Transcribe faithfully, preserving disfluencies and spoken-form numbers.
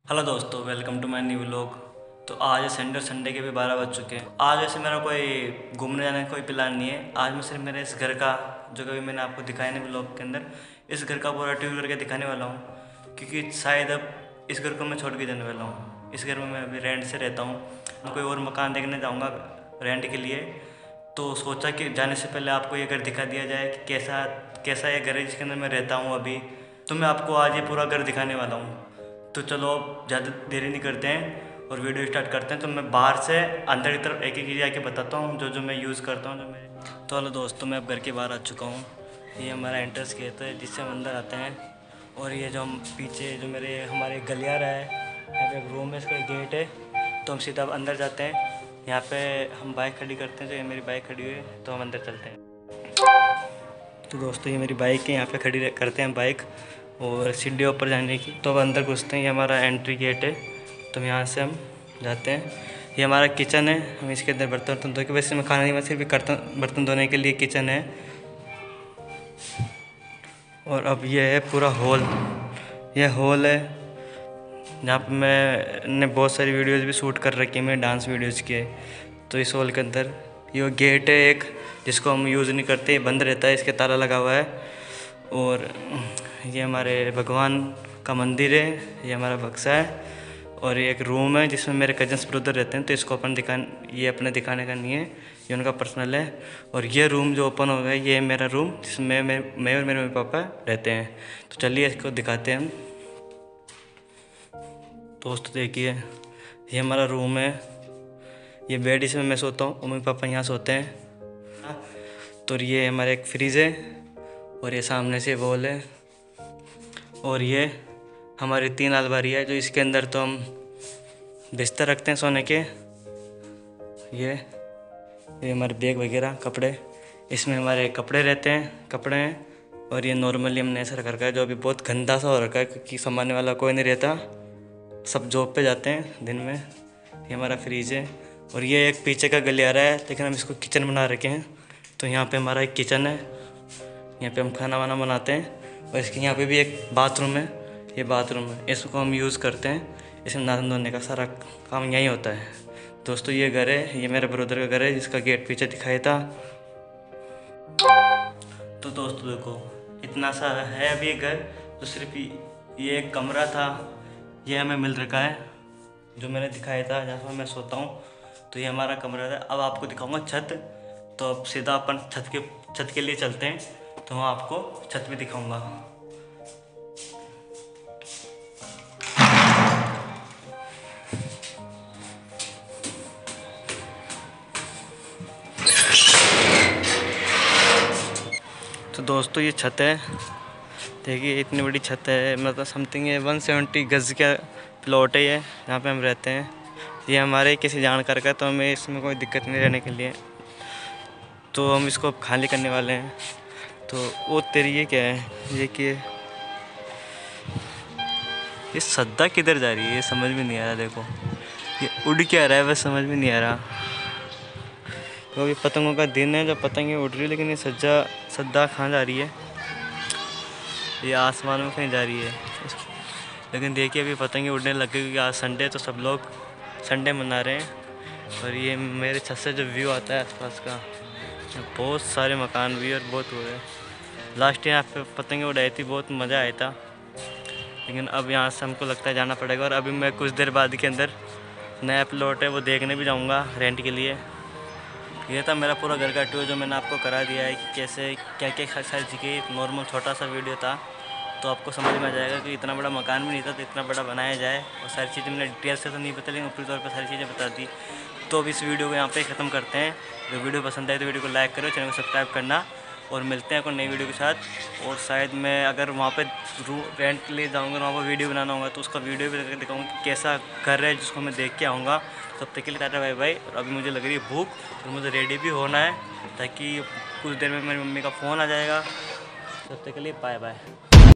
Hello दोस्तों, welcome to my new vlog. तो आज है संडे, संडे के भी बारह बज चुके हैं। आज वैसे मेरा कोई घूमने जाने का कोई प्लान नहीं है। आज मैं सिर्फ मेरे इस घर का, जो कभी मैंने आपको दिखाया नहीं व्लॉग के अंदर, इस घर का पूरा टूर करके दिखाने वाला हूँ। क्योंकि शायद अब इस घर को मैं छोड़ के जाने वाला हूँ। इस घर में मैं अभी रेंट से रहता हूँ। मैं कोई और मकान देखने जाऊँगा रेंट के लिए। तो सोचा कि जाने से पहले आपको ये घर दिखा दिया जाए कि कैसा कैसा ये घर है जिसके अंदर मैं रहता हूँ अभी। तो मैं आपको आज ये पूरा घर दिखाने वाला हूँ। तो चलो अब ज़्यादा देरी नहीं करते हैं और वीडियो स्टार्ट करते हैं। तो मैं बाहर से अंदर की तरफ एक एक चीज़ आके बताता हूँ जो जो मैं यूज़ करता हूँ, जो मैं तो हेलो दोस्तों, मैं अब घर के बाहर आ चुका हूँ। ये हमारा एंट्रेंस गेट है जिससे हम अंदर आते हैं। और ये जो हम पीछे जो मेरे हमारे गलियारा है, यहाँ पे एक रूम है, इसका गेट है। तो हम सीधा अंदर जाते हैं। यहाँ पे हम बाइक खड़ी करते हैं। तो ये मेरी बाइक खड़ी हुई है, तो हम अंदर चलते हैं। तो दोस्तों, ये मेरी बाइक है, यहाँ पे खड़ी करते हैं बाइक और सीढ़ियों ऊपर जाने की। तो अब अंदर घुसते हैं। ये हमारा एंट्री गेट है, तो यहाँ से हम जाते हैं। ये हमारा किचन है। हम इसके अंदर बर्तन वर्तन धो के, वैसे मैं खाना नहीं, मैं सिर्फ बर्तन बर्तन धोने के लिए किचन है। और अब ये है पूरा हॉल। ये हॉल है जहाँ पर मैंने बहुत सारी वीडियोज़ भी शूट कर रखी है, मैंने डांस वीडियोज़ की है। तो इस हॉल के अंदर ये गेट है एक, जिसको हम यूज़ नहीं करते, बंद रहता है, इसके ताला लगा हुआ है। और ये हमारे भगवान का मंदिर है, ये हमारा बक्सा है। और ये एक रूम है जिसमें मेरे कजन्स ब्रदर रहते हैं। तो इसको अपन दिखा ये अपने दिखाने का नहीं है, ये उनका पर्सनल है। और ये रूम जो ओपन हो गया, ये मेरा रूम जिसमें मैं मैं और मेरे मम्मी पापा रहते हैं। तो चलिए इसको दिखाते हैं हम। दोस्तों देखिए, ये हमारा रूम है। ये बेड, इसमें मैं सोता हूँ, मम्मी पापा यहाँ सोते हैं। तो ये हमारा एक फ्रिज है और ये सामने से वॉल है। और ये हमारी तीन अलमारी है, जो इसके अंदर तो हम बिस्तर रखते हैं सोने के। ये ये हमारे बैग वगैरह, कपड़े, इसमें हमारे कपड़े रहते हैं, कपड़े हैं। और ये नॉर्मली हमने ऐसा रख रखा है, जो अभी बहुत गंदा सा हो रखा है क्योंकि संभालने वाला कोई नहीं रहता, सब जॉब पे जाते हैं दिन में। ये हमारा फ्रिज है। और ये एक पीछे का गलियारा है, लेकिन हम इसको किचन बना रखे हैं। तो यहाँ पे हमारा एक किचन है, यहाँ पे हम खाना वाना बनाते हैं। और इसके यहाँ पे भी एक बाथरूम है, ये बाथरूम है, इसको हम यूज़ करते हैं। इसमें नहाने धोने का सारा काम यहीं होता है। दोस्तों ये घर है, ये मेरे ब्रदर का घर है जिसका गेट पीछे दिखाया था। तो दोस्तों देखो, इतना सा है अभी घर। तो सिर्फ ये एक कमरा था, ये हमें मिल रखा है, जो मैंने दिखाया था जहाँ पर मैं सोता हूँ। तो ये हमारा कमरा था। अब आपको दिखाऊंगा छत। तो अब सीधा अपन छत के छत के लिए चलते हैं। तो वहाँ आपको छत भी दिखाऊंगा। तो दोस्तों ये छत है, देखिए इतनी बड़ी छत है, मतलब समथिंग ये वन सेवेंटी गज़ का प्लॉट है ये, जहाँ पे हम रहते हैं। ये हमारे किसी जानकार का, तो हमें इसमें कोई दिक्कत नहीं रहने के लिए। तो हम इसको अब खाली करने वाले हैं। तो वो तेरी ये क्या है, ये कि ये सद्दा किधर जा रही है, ये समझ में नहीं आ रहा। देखो ये उड़ क्या रहा है, बस समझ में नहीं आ रहा। तो अभी पतंगों का दिन है, जो पतंगें उड़ रही है, लेकिन ये सज्जा सद्दा कहाँ जा रही है, ये आसमान में कहीं जा रही है। लेकिन देखिए अभी पतंगे उड़ने लग गई, क्योंकि आज संडे है, तो सब लोग संडे मना रहे हैं। और ये मेरे छत से जो व्यू आता है आसपास का, बहुत सारे मकान भी और बहुत हो रहे। लास्ट ईयर यहाँ पे पतंगे उड़ाई थी, बहुत मज़ा आया था। लेकिन अब यहाँ से हमको लगता है जाना पड़ेगा। और अभी मैं कुछ देर बाद के अंदर नया प्लॉट है वो देखने भी जाऊँगा रेंट के लिए। ये था मेरा पूरा घर का टूर, जो मैंने आपको करा दिया है कि कैसे क्या क्या सारी चीज़ें। नॉर्मल छोटा सा वीडियो था, तो आपको समझ में आ जाएगा कि इतना बड़ा मकान भी नहीं था, तो इतना बड़ा बनाया जाए। और सारी चीज़ें मैंने डिटेल से तो नहीं बता, लेकिन ऊपरी तौर पर सारी चीज़ें बता दी। तो अब इस वीडियो को यहाँ पे ख़त्म करते हैं। अगर वीडियो पसंद आए तो वीडियो को लाइक करो, चैनल को सब्सक्राइब करना। और मिलते हैं कोई नई वीडियो के साथ। और शायद मैं अगर वहाँ पे रू रेंट के लिए जाऊँगा, वहाँ पर वीडियो बनाना होगा, तो उसका वीडियो भी करके दिखाऊँगा कि कैसा घर है जिसको मैं देख के आऊँगा। तब तक के लिए टाटा बाय बाय। और अभी मुझे लग रही है भूख, तो मुझे रेडी भी होना है, ताकि कुछ देर में मेरी मम्मी का फ़ोन आ जाएगा। तब तक के लिए बाय बाय।